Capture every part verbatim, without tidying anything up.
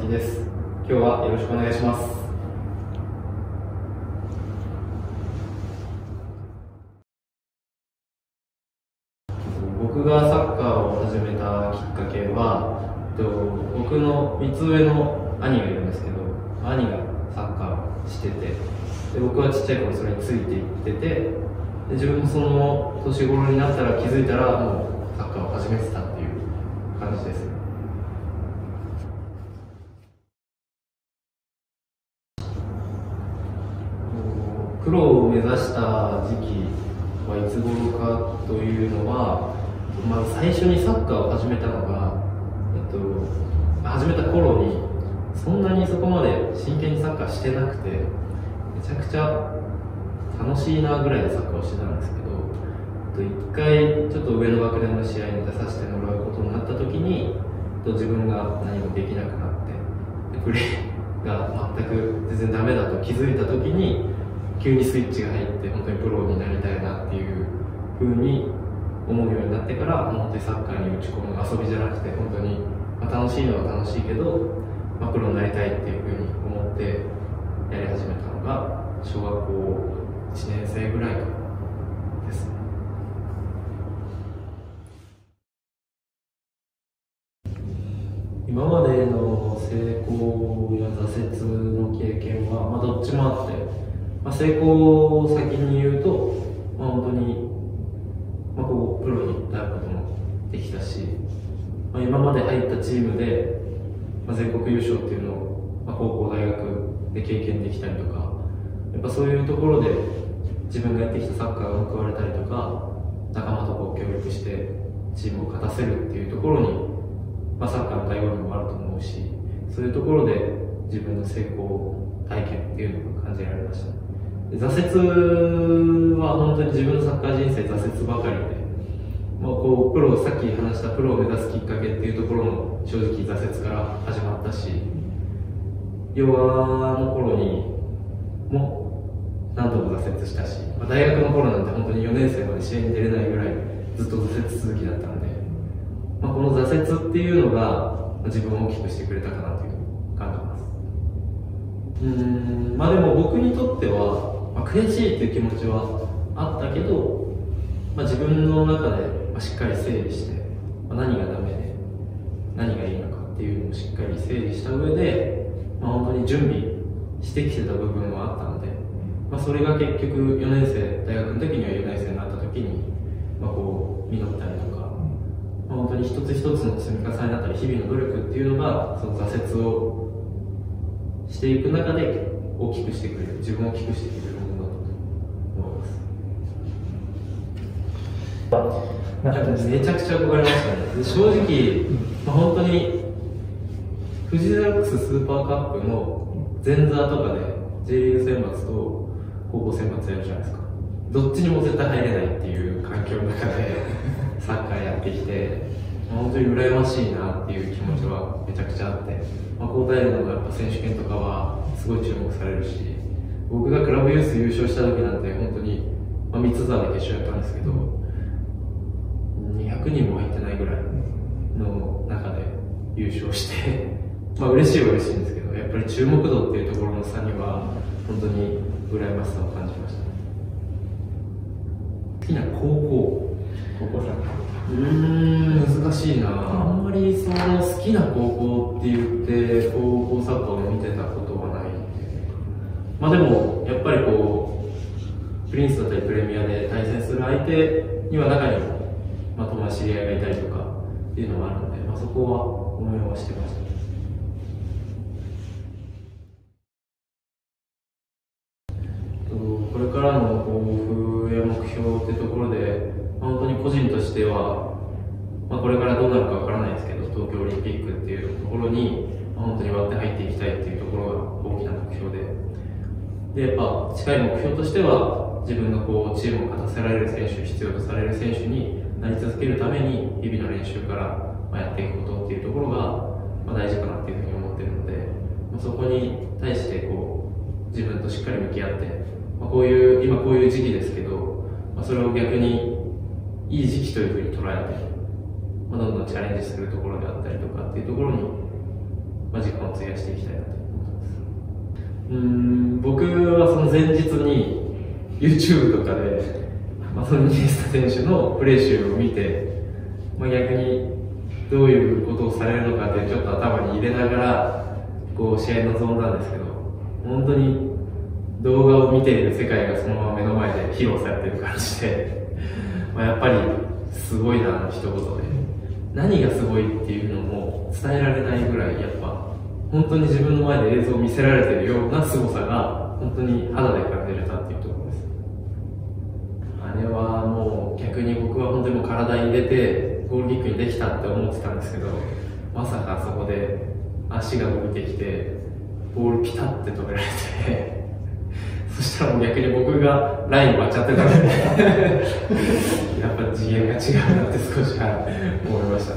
樹です。今日はよろしくお願いします。僕がサッカーを始めたきっかけは、僕のみっつ上の兄がいるんですけど、兄がサッカーをしてて、で僕はちっちゃい頃それについていってて、で自分もその年頃になったら気づいたらもうサッカーを始めてたっていう感じです。プロを目指した時期はいつ頃かというのは、まあ、最初にサッカーを始めたのが、えっと、始めた頃にそんなにそこまで真剣にサッカーしてなくて、めちゃくちゃ楽しいなぐらいでサッカーをしてたんですけど、一回ちょっと上の学年の試合に出させてもらうことになった時に、自分が何もできなくなって、プレーが全く全然ダメだと気づいた時に急にスイッチが入って、本当にプロになりたいなっていうふうに思うようになってから、もう本当にサッカーに打ち込む遊びじゃなくて、本当に、まあ、楽しいのは楽しいけど、まあ、プロになりたいっていうふうに思ってやり始めたのが小学校いちねん生ぐらいですね。今までの成功や挫折の経験は、まあ、どっちもあって、まあ、成功を先に言うと、まあ、本当に、まあ、こうプロになることもできたし、まあ、今まで入ったチームで、まあ、全国優勝っていうのを、まあ、高校大学で経験できたりとか、やっぱそういうところで自分がやってきたサッカーが報われたりとか、仲間とこう協力してチームを勝たせるっていうところに、まあ、サッカーの醍醐味もあると思うし、そういうところで自分の成功体験っていうのが感じられました。挫折は本当に自分のサッカー人生挫折ばかりで、まあ、こうプロ、さっき話したプロを目指すきっかけっていうところも正直挫折から始まったし、弱の頃にも何度も挫折したし、まあ、大学の頃なんて本当によねん生まで試合に出れないぐらいずっと挫折続きだったので、まあ、この挫折っていうのが自分を大きくしてくれたかなという感じます。うーん、まあでも僕にとっては、まあ、悔しいっていう気持ちはあったけど、まあ、自分の中でしっかり整理して、まあ、何がダメで何がいいのかっていうのをしっかり整理した上で、まあ、本当に準備してきてた部分はあったので、まあ、それが結局よねん生、大学の時にはよねん生になった時に、まあ、こう実ったりとか、まあ、本当に一つ一つの積み重ねだったり日々の努力っていうのがその挫折をしていく中で大きくしてくれる、自分を大きくしてくれるものだと思います。なんかめちゃくちゃ憧れましたね。で正直、まあ、本当にフジザックススーパーカップの前座とかで J リーグ選抜と高校選抜やるじゃないですか。どっちにも絶対入れないっていう環境の中でサッカーやってきて、本当に羨ましいなっていう気持ちはめちゃくちゃあって、まあ、交代のやっぱ選手権とかはすごい注目されるし、僕がクラブユース優勝した時なんて本当に、まあ、三つ沢で決勝やったんですけど、にひゃくにんも入ってないぐらいの中で優勝してまあ嬉しいは嬉しいんですけど、やっぱり注目度っていうところの差には本当に羨ましさを感じました。好きな高校高校サッカーうーん、難しいな。あんまりその好きな高校って言って高校サッカーを見てたことはないんで、まあでもやっぱりこうプリンスだったりプレミアで対戦する相手には中にも、まあ、友達知り合いがいたりとかっていうのもあるので、まあ、そこは応援はしてました。これからの抱負や目標ってところで、本当に個人としては、まあ、これからどうなるかわからないですけど、東京オリンピックっていうところに、まあ、本当に割って入っていきたいっていうところが大きな目標で、でやっぱ近い目標としては、自分がこうチームを勝たせられる選手、必要とされる選手になり続けるために、日々の練習からまあやっていくことっていうところが、まあ、大事かなっていうふうに思っているので、まあ、そこに対してこう自分としっかり向き合って、まあ、こういう今こういう時期ですけど、まあ、それを逆にいい時期というふうに捉えて、まあ、どんどんチャレンジするところであったりとかっていうところに、 まあ、時間を費やしていきたいなと思ってます。うーん、僕はその前日に YouTube とかで、まあ、そのイニエスタ選手のプレー集を見て、まあ、逆にどういうことをされるのかってちょっと頭に入れながらこう試合に臨んだんですけど、本当に動画を見ている世界がそのまま目の前で披露されてる感じで、まあやっぱりすごいなの一言で、何がすごいっていうのも伝えられないぐらい、やっぱ本当に自分の前で映像を見せられているような凄さが本当に肌で感じれたっていうところです。あれはもう逆に僕は本当にもう体に入れてゴールキックにできたって思ってたんですけど、まさかそこで足が伸びてきてボールピタッて止められてそしたらもう逆に僕がライン割っちゃってたんでやっぱ次元が違うなって少し思いました。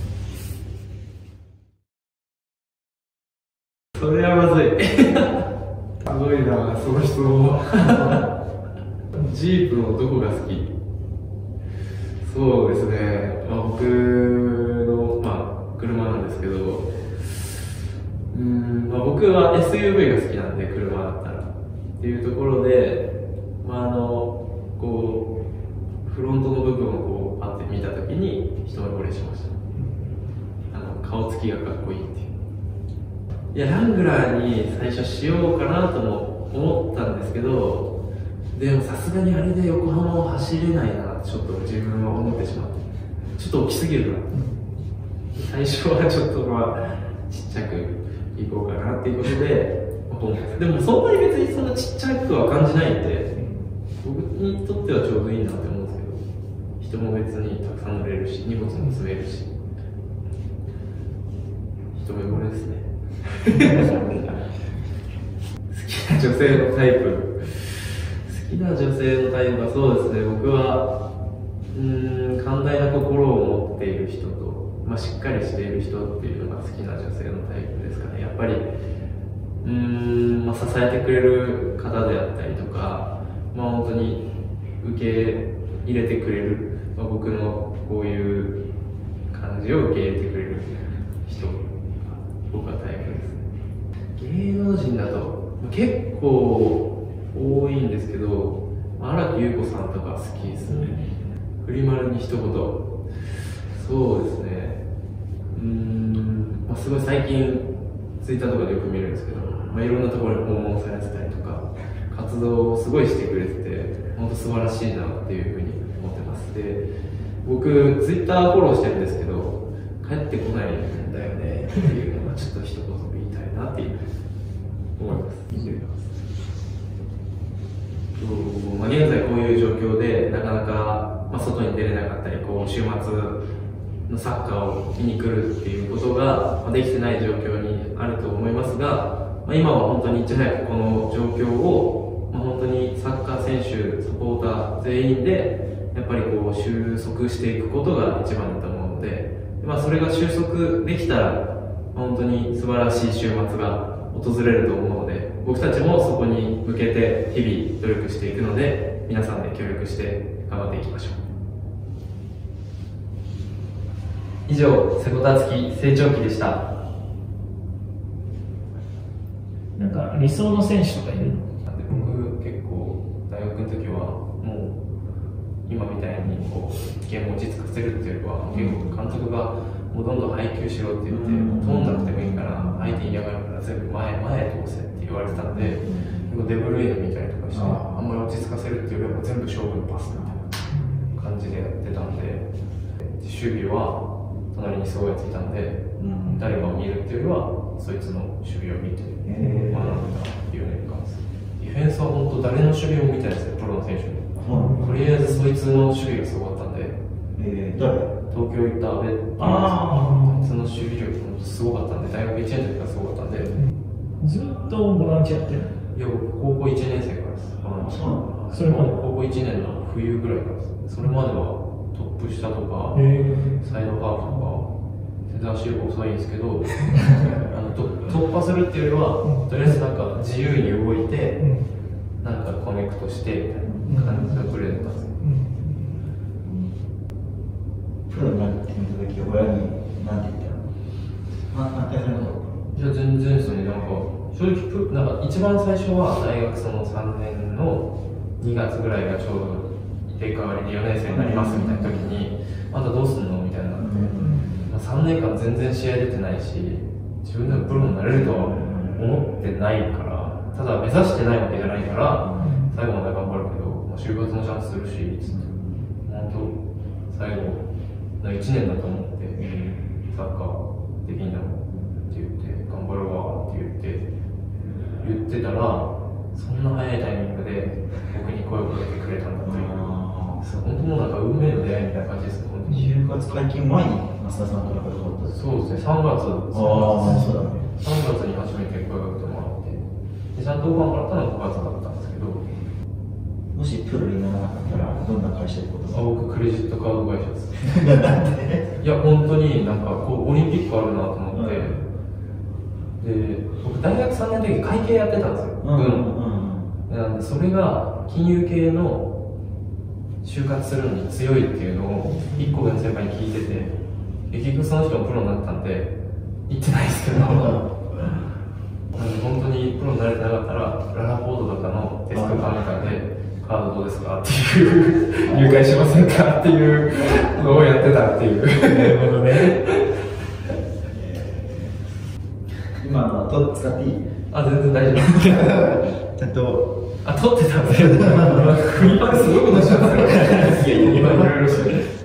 それはまずいすごいな、その質問ジープのどこが好き？そうですね、まあ、僕の、まあ、車なんですけど、うーん、まあ、僕は エスユーブイ が好きなんで、車だったらっていうところで、まあ、あのこうフロントの部分をこうパッて見たときに一目惚れしました。あの顔つきがかっこいいっていう。いや、ラングラーに最初しようかなとも思ったんですけど、でもさすがにあれで横浜を走れないなってちょっと自分は思ってしまって、ちょっと大きすぎるなって。最初はちょっとまあちっちゃくいこうかなっていうことで、でもそんなに別にそんなちっちゃくは感じないんで、僕にとってはちょうどいいなって思うんですけど、人も別にたくさん乗れるし、荷物も積めるし、一目惚れですね好きな女性のタイプ、好きな女性のタイプはそうですね、僕はうーん寛大な心を持っている人と、まあ、しっかりしている人っていうのが好きな女性のタイプですかね。やっぱりうーん、まあ、支えてくれる方であったりとか、まあ、本当に受け入れてくれる、まあ、僕のこういう感じを受け入れてくれる人が僕はタイプですね。芸能人だと結構多いんですけど、荒木優子さんとか好きですね。フリマルに一言、そうですね、うーん、まあ、すごい最近ツイッターとかでよく見るんですけど、まあ、いろんなところに訪問されてたりとか活動をすごいしてくれてて、本当素晴らしいなっていうふうに思ってます。で、僕ツイッターフォローしてるんですけど、帰ってこないんだよねっていうのがちょっと一言言いたいなっていう思います。まあ、現在こういう状況でなかなか、まあ、外に出れなかったり、こう週末のサッカーを見に来るっていうことが、まあ、できてない状況にあると思いますが、まあ、今は本当にいち早くこの状況を、まあ、本当にサッカー選手、サポーター全員でやっぱりこう収束していくことが一番だと思うので、まあ、それが収束できたら、まあ、本当に素晴らしい週末が訪れると思うので、僕たちもそこに向けて日々努力していくので、皆さんで協力して頑張っていきましょう。以上、瀬古達樹成長期でした。 なんか理想の選手とかいるの？ 僕結構大学の時はもう今みたいにこうゲームを落ち着かせるっていうよりは、結構監督がもうどんどん配球しろって言って、通んなくてもいいから相手に嫌がるから全部前前へ通せって言われてたんで、デブルイネ見たりとかして、あんまり落ち着かせるっていうよりは全部勝負のパスみたいな感じでやってたんで、守備は隣にすごいやついたんで、うん、誰かを見るっていうよりはそいつの守備を見て学んだっていう年間です。ディフェンスは本当誰の守備も見たいですね、プロの選手に、うん、とりあえずそいつの守備がすごかったんで、えー、誰東京行った阿部っていう、あいつの守備力もすごかったんで、大学いちねんの時からすごかったんで、 ずっとボランチやってる？ いや、僕高校いちねん生からです。 ああ、それまで高校いちねんの冬ぐらいからです。それまではトップ下とか、サイドハーフとか、全然足力遅いんですけど、あのと突破するっていうよりは、とりあえずなんか自由に動いて、うん、なんかコネクトしてみたいな感じがプレーだったんですよ。プロになってみたとき、親に何て言ったの？反対されたの？いいや全然ですね。なんか正直プなんか一番最初は大学そのさんねんのにがつぐらいがちょうど入れ替わりでよねん生になりますみたいな時に、またどうすんのみたいになって、まあ、さんねんかん全然試合出てないし、自分でもプロになれるとは思ってないから、ただ目指してないわけじゃないから、最後まで頑張るけど、まあ、就活もちゃんとするし、つって本当最後のいちねんだと思って、サッカーできんだろうって言って頑張るわって言って言ってたら、そんな早いタイミングで僕に声をかけてくれたんだという、本当もうなんか運命の出会いみたいな感じですね。 就活解禁前に増田さんから声がかかった。 そうですね、さんがつ、 ああ、そうだね。 さんがつに初めて声をかけてもらって、でちゃんと頑張ったのはごがつだったんですけど、 もしプロにならなかったら、どんな会社でことあ僕、クレジットカード会社です。 なんでいや、本当になんかこうオリンピックあるなと思って、うん、で僕、大学さんねんの時会計やってたんですよ、 うんうんうん、なんでそれが金融系の就活するのに強いっていうのをいっこ上の先輩に聞いてて、結局その人もプロになったんで行ってないですけど、なんで本当にプロになれてなかったらララポートとかのテストカウンターでカードどうですかっていう入会しませんかっていうのをやってたっていう。 なるほどね。 今のと使っていい？ あ、全然大丈夫です。 ちゃんと。 あ、撮ってたんですよ。フリーパーですごいことしちゃったんですよ。いや、今いろいろして。